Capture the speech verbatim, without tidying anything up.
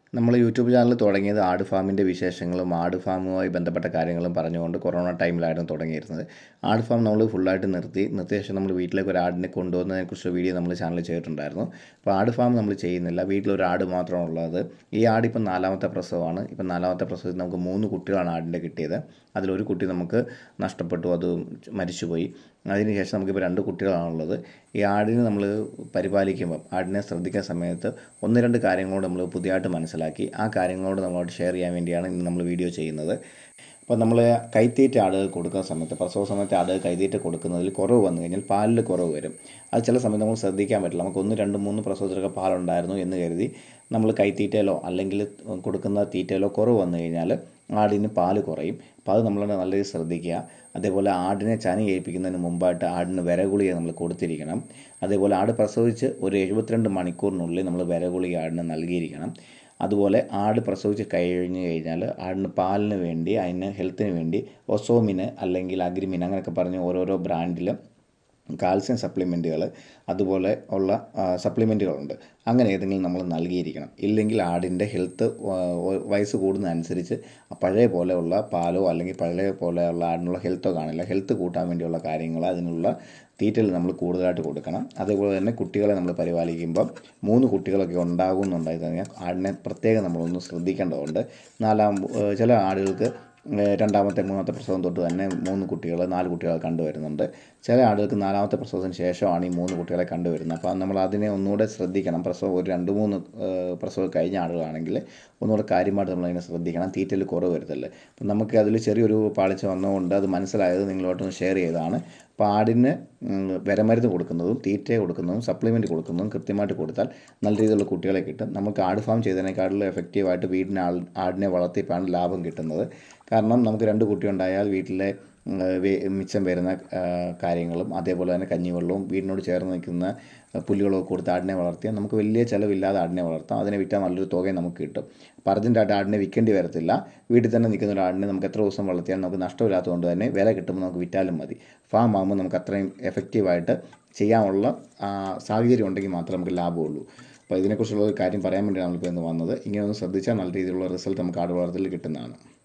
നമ്മൾ YouTube channel തുടങ്ങിയത് ആട് ഫാമിൻ്റെ വിശേഷങ്ങളും ആട് ഫാമുമായി ബന്ധപ്പെട്ട കാര്യങ്ങളും പറഞ്ഞുകൊണ്ട് കൊറോണ ടൈമിലായിരുന്നു തുടങ്ങിയിരുന്നത്. ആട് ഫാം നമ്മൾ ഫുള്ളായിട്ട് നിർത്തി നിർത്തിയ ശേഷം നമ്മൾ വീട്ടിലേക്ക് ഒരു ആടിനെ കൊണ്ടുവന്നതിനെക്കുറിച്ച് വീഡിയോ നമ്മൾ ചാനൽ ചെയ്തിട്ടുണ്ടായിരുന്നു. അപ്പോൾ ആട് ഫാം നമ്മൾ ചെയ്യുന്നില്ല, വീട്ടിലൊരു ആട് മാത്രമാണുള്ളത്. ഈ ആട് ഇപ്പം നാലാമത്തെ പ്രസവമാണ്. ഇപ്പം നാലാമത്തെ പ്രസവത്തിൽ നമുക്ക് മൂന്ന് കുട്ടികളാണ് ആടിൻ്റെ കിട്ടിയത്. അതിലൊരു കുട്ടി നമുക്ക് നഷ്ടപ്പെട്ടു, അത് മരിച്ചുപോയി. അതിനുശേഷം നമുക്കിപ്പോൾ രണ്ട് കുട്ടികളാണുള്ളത്. ഈ ആടിനെ നമ്മൾ പരിപാലിക്കുമ്പം ആടിനെ ശ്രദ്ധിക്കുന്ന സമയത്ത് ഒന്ന് രണ്ട് കാര്യങ്ങളോട് നമ്മൾ പുതിയതായിട്ട് മനസ്സിലാക്കി. ആ കാര്യങ്ങളോട് നമ്മളോട് ഷെയർ ചെയ്യാൻ വേണ്ടിയാണ് ഇന്ന് നമ്മൾ വീഡിയോ ചെയ്യുന്നത്. അപ്പോൾ നമ്മൾ കൈത്തീറ്റ ആടുകൾ കൊടുക്കുന്ന സമയത്ത്, പ്രസവ സമയത്ത് ആടുകൾ കൈത്തീറ്റ കൊടുക്കുന്നതിൽ കുറവ് വന്നു കഴിഞ്ഞാൽ പാലിൽ കുറവ് വരും. അത് ചില സമയത്ത് നമ്മൾ ശ്രദ്ധിക്കാൻ പറ്റില്ല. നമുക്ക് ഒന്ന് രണ്ട് മൂന്ന് പ്രസവത്തിലൊക്കെ പാലുണ്ടായിരുന്നു എന്ന് കരുതി നമ്മൾ കൈത്തീറ്റയിലോ അല്ലെങ്കിൽ കൊടുക്കുന്ന തീറ്റയിലോ കുറവ് വന്നു കഴിഞ്ഞാൽ ആടിന് പാല് കുറയും. അപ്പോൾ അത് നമ്മൾ നല്ല രീതിയിൽ ശ്രദ്ധിക്കുക. അതേപോലെ ആടിനെ ചനി ഏൽപ്പിക്കുന്നതിന് മുമ്പായിട്ട് ആടിന് വിരഗുളിക നമ്മൾ കൊടുത്തിരിക്കണം. അതേപോലെ ആട് പ്രസവിച്ച് ഒരു എഴുപത്തിരണ്ട് മണിക്കൂറിനുള്ളിൽ നമ്മൾ വിരഗുളിക ആടിന് നൽകിയിരിക്കണം. അതുപോലെ ആട് പ്രസവിച്ച് കഴിഞ്ഞ് കഴിഞ്ഞാൽ ആടിന് പാലിന് വേണ്ടി, അതിന് ഹെൽത്തിന് വേണ്ടി ഒസോമിന് അല്ലെങ്കിൽ അഗ്രിമിൻ അങ്ങനെയൊക്കെ പറഞ്ഞ് ഓരോരോ ബ്രാൻഡിലും കാൽസ്യം സപ്ലിമെൻറ്റുകൾ അതുപോലെ ഉള്ള സപ്ലിമെൻറ്റുകളുണ്ട്. അങ്ങനെ ഏതെങ്കിലും നമ്മൾ നൽകിയിരിക്കണം. ഇല്ലെങ്കിൽ ആടിൻ്റെ ഹെൽത്ത് വയസ്സ് കൂടുന്നതനുസരിച്ച് പഴയ പോലെയുള്ള പാലോ അല്ലെങ്കിൽ പഴയ പോലെയുള്ള ആടിനുള്ള ഹെൽത്തോ കാണില്ല. ഹെൽത്ത് കൂട്ടാൻ വേണ്ടിയുള്ള കാര്യങ്ങൾ, അതിനുള്ള തീറ്റയിൽ നമ്മൾ കൂടുതലായിട്ട് കൊടുക്കണം. അതേപോലെ തന്നെ കുട്ടികളെ നമ്മൾ പരിപാലിക്കുമ്പം മൂന്ന് കുട്ടികളൊക്കെ ഉണ്ടാകുന്നുണ്ടായി കഴിഞ്ഞാൽ ആടിനെ പ്രത്യേകം നമ്മളൊന്ന് ശ്രദ്ധിക്കേണ്ടതുണ്ട്. നാലാം ചില ആടുകൾക്ക് രണ്ടാമത്തെ മൂന്നാമത്തെ പ്രസവം തൊട്ട് തന്നെ മൂന്ന് കുട്ടികൾ നാല് കുട്ടികളെ കണ്ടുവരുന്നുണ്ട്. ചില ആടുകൾക്ക് നാലാമത്തെ പ്രസവത്തിന് ശേഷമാണ് ഈ മൂന്ന് കുട്ടികളെ കണ്ടുവരുന്നത്. അപ്പോൾ നമ്മൾ അതിനെ ഒന്നുകൂടെ ശ്രദ്ധിക്കണം. പ്രസവം ഒരു രണ്ട് മൂന്ന് പ്രസവം കഴിഞ്ഞ ആടുകളാണെങ്കിൽ ഒന്നുകൂടെ കാര്യമായിട്ട് നമ്മളതിനെ ശ്രദ്ധിക്കണം. തീറ്റയിൽ കുറവ് വരുത്തല്ലേ. അപ്പം നമുക്ക് അതിൽ ചെറിയൊരു പാളിച്ച വന്നതുകൊണ്ട് അത് മനസ്സിലായത് നിങ്ങളോട്ടൊന്ന് ഷെയർ ചെയ്തതാണ്. അപ്പോൾ ആടിന് വിരമരുന്ന് കൊടുക്കുന്നതും തീറ്റ കൊടുക്കുന്നതും സപ്ലിമെൻറ്റ് കൊടുക്കുന്നതും കൃത്യമായിട്ട് കൊടുത്താൽ നല്ല രീതിയിലുള്ള കുട്ടികളെ കിട്ടും. നമുക്ക് ആട് ഫാം ചെയ്തതിനേക്കാളും എഫക്റ്റീവായിട്ട് വീടിന് ആൾ ആടിനെ വളർത്തിയപ്പോഴാണ് ലാഭം കിട്ടുന്നത്. കാരണം നമുക്ക് രണ്ട് കുട്ടി ഉണ്ടായാൽ വീട്ടിലെ മിച്ചം വരുന്ന കാര്യങ്ങളും അതേപോലെ തന്നെ കഞ്ഞിവെള്ളവും വീടിനോട് ചേർന്ന് നിൽക്കുന്ന പുല്ലുകളൊക്കെ കൊടുത്ത് ആടിനെ വളർത്തിയാൽ നമുക്ക് വലിയ ചിലവില്ലാതെ ആടിനെ വളർത്താം. അതിനെ വിറ്റാൽ നല്ലൊരു തുകയും നമുക്ക് കിട്ടും. അപ്പോൾ അർജൻറ്റായിട്ട് ആടിനെ വിൽക്കേണ്ടി വരത്തില്ല. വീട്ടിൽ തന്നെ നിൽക്കുന്ന ഒരു ആടിനെ നമുക്ക് എത്ര ദിവസം വളർത്തിയാൽ നമുക്ക് നഷ്ടമില്ലാത്തതുകൊണ്ട് തന്നെ വില കിട്ടുമ്പോൾ നമുക്ക് വിറ്റാലും മതി. ഫാം ആകുമ്പോൾ നമുക്ക് അത്രയും എഫക്റ്റീവായിട്ട് ചെയ്യാനുള്ള സാഹചര്യം ഉണ്ടെങ്കിൽ മാത്രമേ നമുക്ക് ലാഭമുള്ളൂ. അപ്പോൾ ഇതിനെക്കുറിച്ചുള്ള ഒരു കാര്യം പറയാൻ വേണ്ടിയാണ് നമ്മളിപ്പോൾ ഇന്ന് വന്നത്. ഇങ്ങനെ ഒന്ന് ശ്രദ്ധിച്ചാൽ നല്ല രീതിയിലുള്ള റിസൾട്ട് നമുക്ക് ആട് വളർത്തലിൽ കിട്ടുന്നതാണ്.